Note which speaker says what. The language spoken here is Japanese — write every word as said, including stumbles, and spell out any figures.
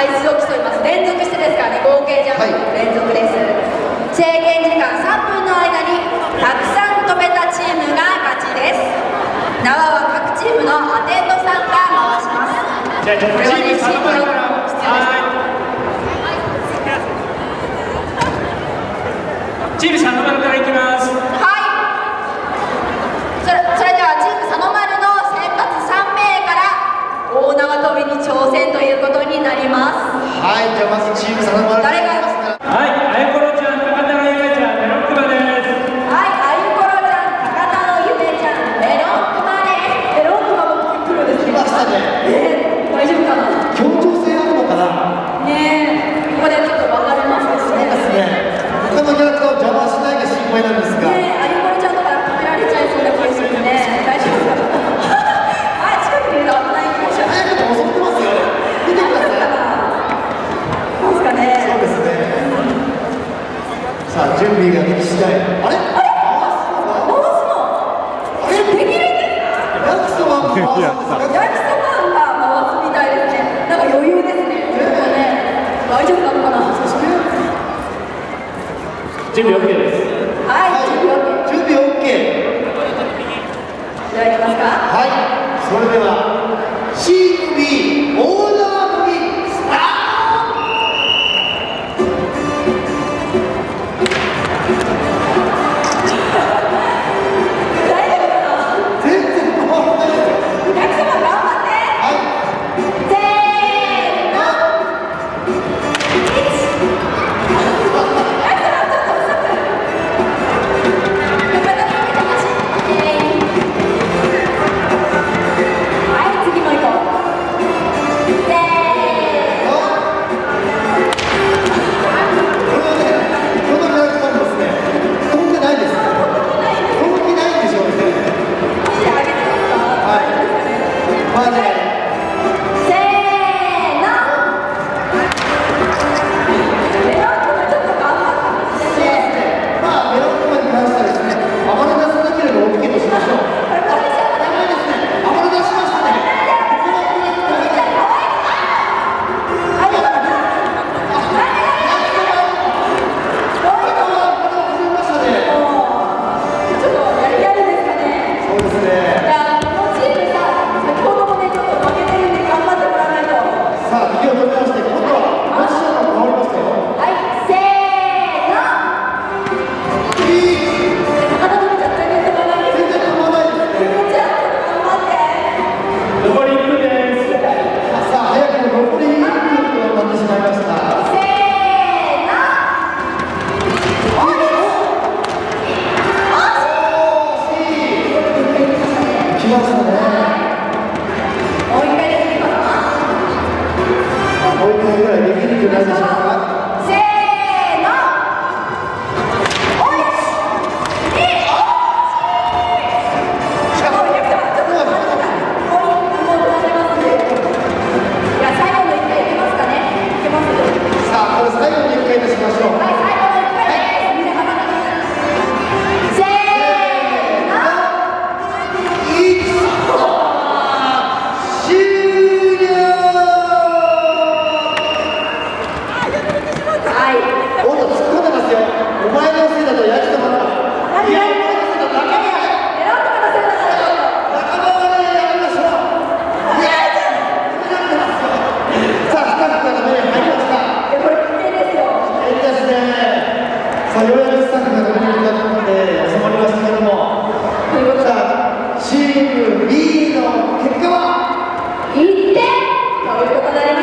Speaker 1: 回数を競います。連続してですからね、合計ジャンプの連続です。制限時間さんぷんの間にたくさん飛べたチームが勝ちです。縄は各チームのアテンドさんが回します。
Speaker 2: じゃあ、これはね、チームの必要です。チーム佐野丸からいきます。
Speaker 1: はい。それ、それではチーム佐野丸の選抜さんめいから大縄跳びに挑戦ということになります。
Speaker 3: はい、じゃあまずチーム佐野丸からいきますから。
Speaker 2: はい、あゆころちゃん、高田のゆめちゃん、メロンクマです。
Speaker 1: はい、あゆころちゃん、高田のゆめちゃん、メロンクマです。メロンクマも来るんですね。
Speaker 3: 来ましたね。
Speaker 1: えー、大丈夫かな。
Speaker 3: 協調性あるのかな。
Speaker 1: ねえ、ここでちょっと分かれますね。
Speaker 3: そうですね。他のキャラクターを邪魔しないが心配なんですが。
Speaker 1: ねえ、あゆころちゃんとか止められちゃいそうな気がするね。大丈夫かな。はい、近くにいると危ない気がします。
Speaker 3: 早くも襲ってますよ。見てください。
Speaker 1: そうですかね。
Speaker 3: そうですね。さあ、準備ができ次第。あれ？
Speaker 1: あれ？回すの？あれできるんですか？
Speaker 3: 焼きそばも回すんですか？
Speaker 1: 焼きそばが回すみたいですね。なんか余裕ですね。ちょっとね、大丈夫なのかな。そして
Speaker 2: 準備 OK です。
Speaker 1: はい、準備 OK。
Speaker 3: 準備 OK。
Speaker 1: じゃあ行きますか。
Speaker 3: はい。それでは シービー 大縄跳びスタート。
Speaker 1: 大丈夫かな。
Speaker 3: 全然回らないですよ。
Speaker 1: 焼きそば頑張って。
Speaker 3: はい。
Speaker 1: せーの。いち。チーム B の結果はいってんということになります。